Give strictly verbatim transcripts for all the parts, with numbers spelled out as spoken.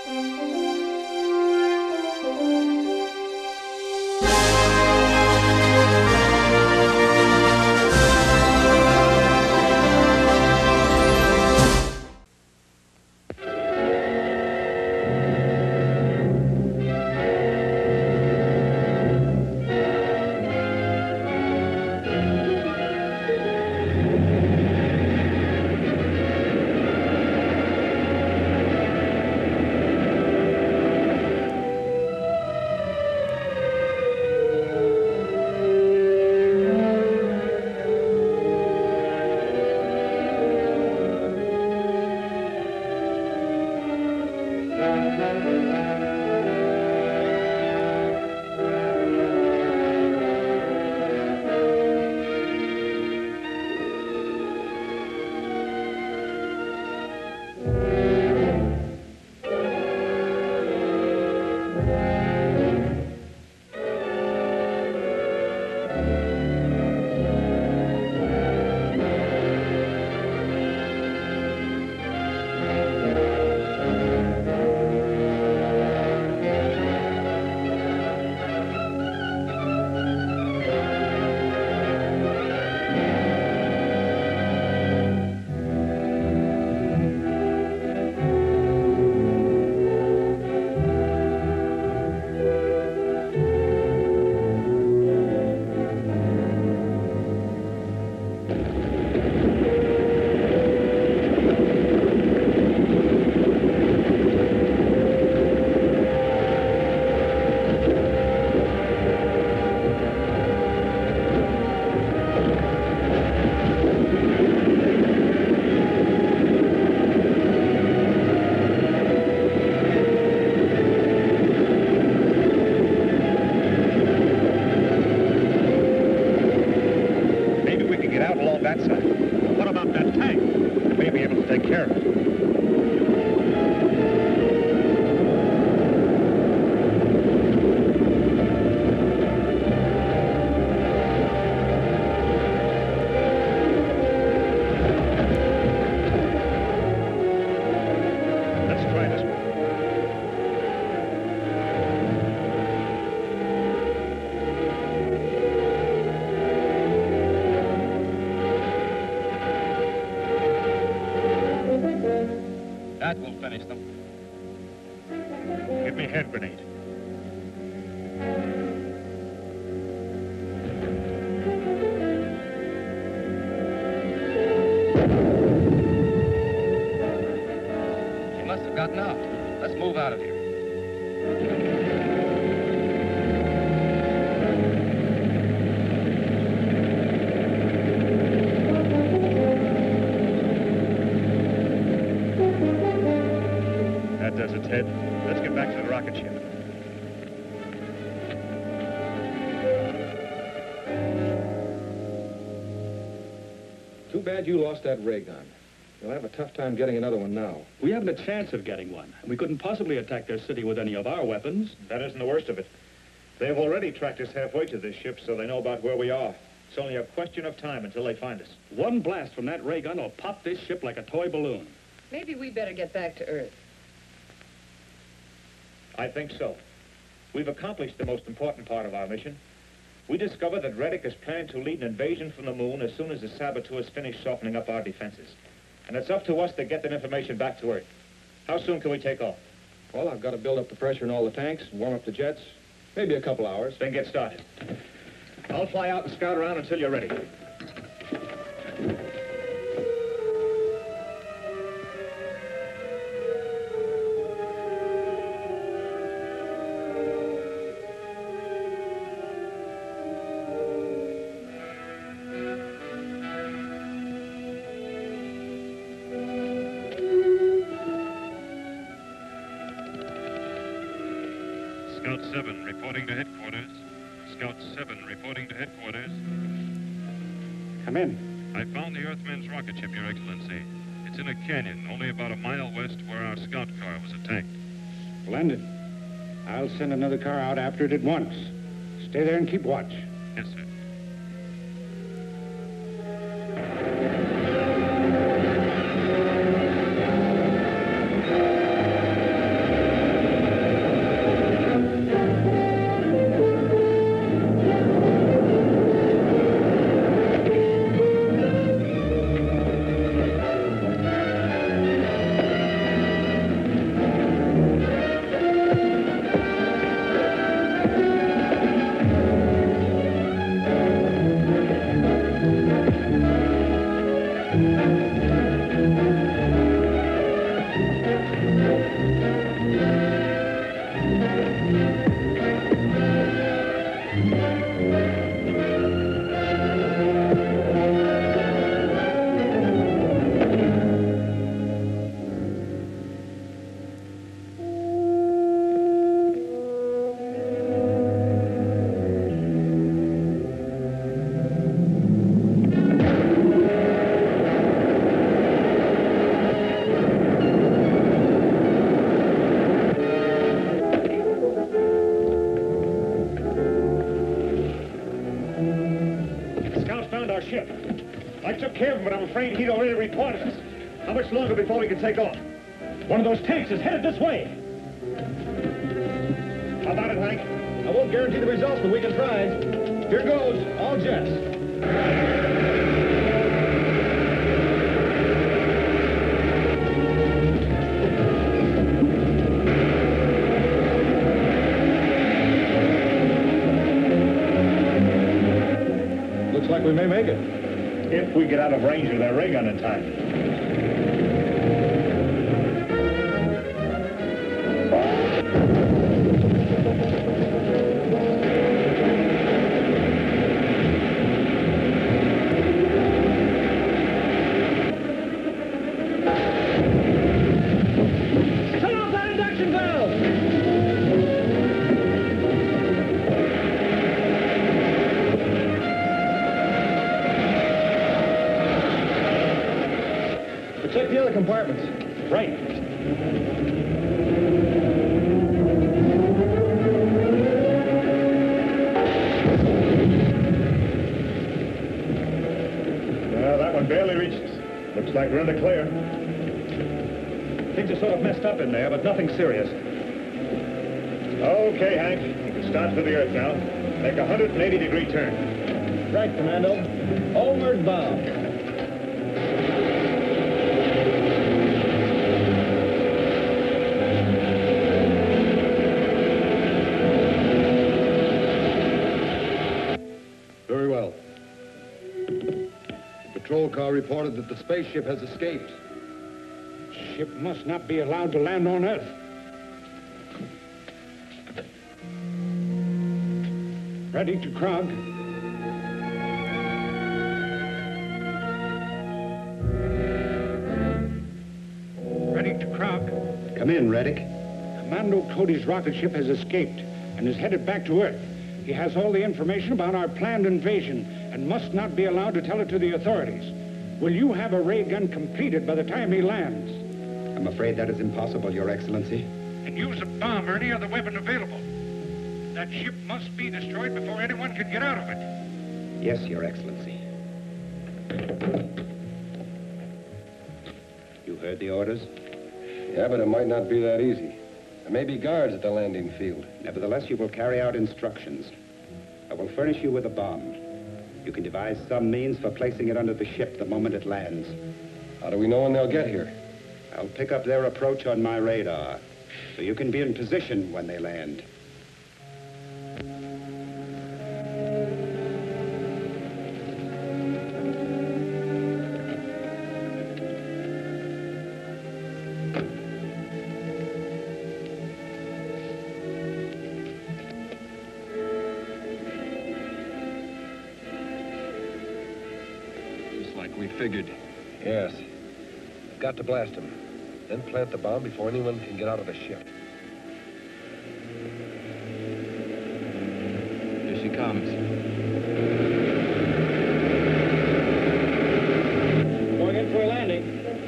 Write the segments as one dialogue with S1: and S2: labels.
S1: that side. What about that tank? We may be able to take care of it.
S2: That will finish them.
S1: Give me a hand grenade.
S2: She must have gotten out. Let's move out of here.
S1: That does it, Ted. Let's get back to the rocket ship.
S3: Too bad you lost that ray gun. You'll have a tough time getting another one now.
S4: We haven't a chance of getting one. We couldn't possibly attack their city with any of our weapons.
S1: That isn't the worst of it. They've already tracked us halfway to this ship, so they know about where we are. It's only a question of time until they find us.
S4: One blast from that ray gun will pop this ship like a toy balloon.
S5: Maybe we better get back to Earth.
S1: I think so. We've accomplished the most important part of our mission. We discovered that Retik is planning to lead an invasion from the moon as soon as the saboteurs finish softening up our defenses. And it's up to us to get that information back to Earth. How soon can we take off?
S3: Well, I've got to build up the pressure in all the tanks and warm up the jets. Maybe a couple hours.
S1: Then get started. I'll fly out and scout around until you're ready.
S6: Scout seven reporting to headquarters. Scout seven reporting to headquarters.
S4: Come in.
S6: I found the Earthman's rocket ship, Your Excellency. It's in a canyon, only about a mile west where our scout car was attacked.
S7: Splendid. I'll send another car out after it at once. Stay there and keep watch.
S6: Yes, sir.
S1: Ship. I took care of him, but I'm afraid he'd already reported us. How much longer before we can take off?
S4: One of those tanks is headed this way.
S1: How about it, Hank?
S3: I won't guarantee the results, but we can try. Here goes, all jets. Looks like we may make it.
S1: If we get out of range of their ray gun in time.
S4: Turn off that induction valve!
S3: Check the other compartments.
S4: Right.
S1: Well, that one barely reached us. Looks like we're in the clear.
S3: Things are sort of messed up in there, but nothing serious.
S1: Okay, Hank. You can start for the Earth now. Make a one hundred eighty degree turn.
S3: Right, Commando. Homeward bound.
S8: Very well. The patrol car reported that the spaceship has escaped.
S7: Ship must not be allowed to land on Earth. Ready to Krog. Ready to Krog.
S9: Come in, Retik.
S7: Commando Cody's rocket ship has escaped and is headed back to Earth. He has all the information about our planned invasion and must not be allowed to tell it to the authorities. Will you have a ray gun completed by the time he lands?
S9: I'm afraid that is impossible, Your Excellency.
S7: And use a bomb or any other weapon available. That ship must be destroyed before anyone can get out of it.
S9: Yes, Your Excellency. You heard the orders?
S8: Yeah, but it might not be that easy. There may be guards at the landing field.
S9: Nevertheless, you will carry out instructions. I will furnish you with a bomb. You can devise some means for placing it under the ship the moment it lands.
S8: How do we know when they'll get here?
S9: I'll pick up their approach on my radar, so you can be in position when they land.
S8: We figured.
S3: Yes. We've got to blast him. Then plant the bomb before anyone can get out of the ship.
S2: Here she comes.
S3: Going in for a landing.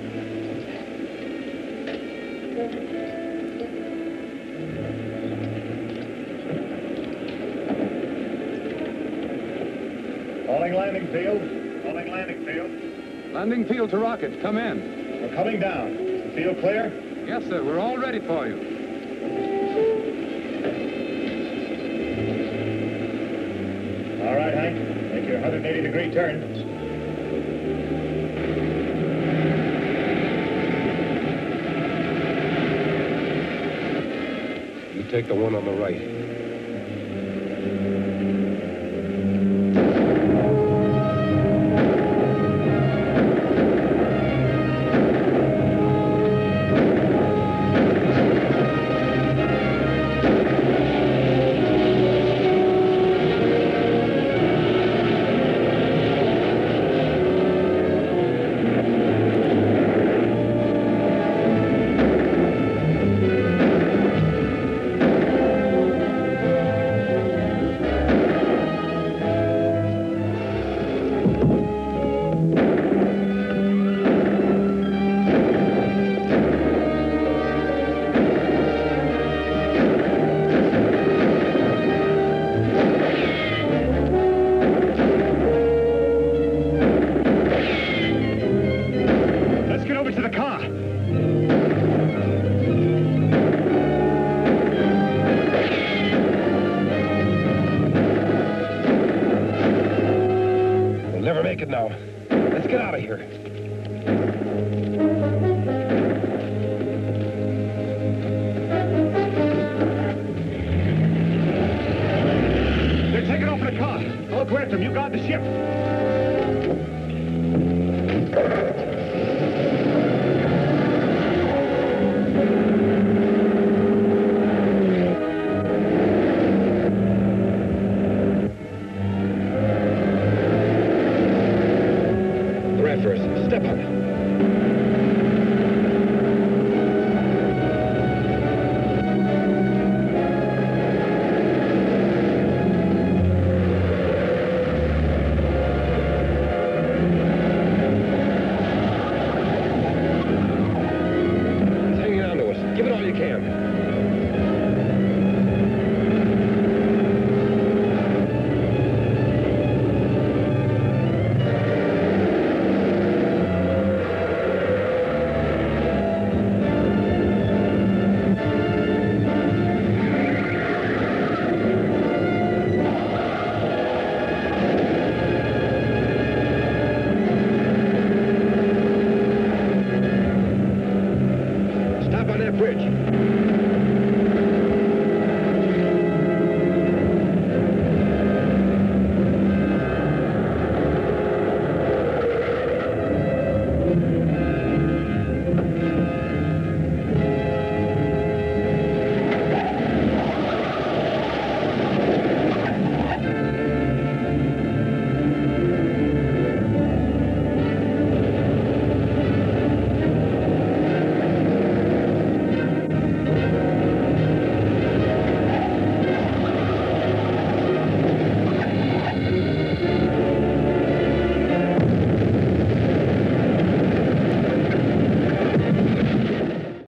S1: Calling landing field. Calling landing field.
S3: Landing field to rocket. Come in.
S1: We're coming down. Is the field clear?
S3: Yes, sir. We're all ready for you.
S1: All right, Hank. Make your one hundred eighty degree turn.
S8: You take the one on the right.
S7: guard the ship.
S3: The rat first. Step on it. Bridge.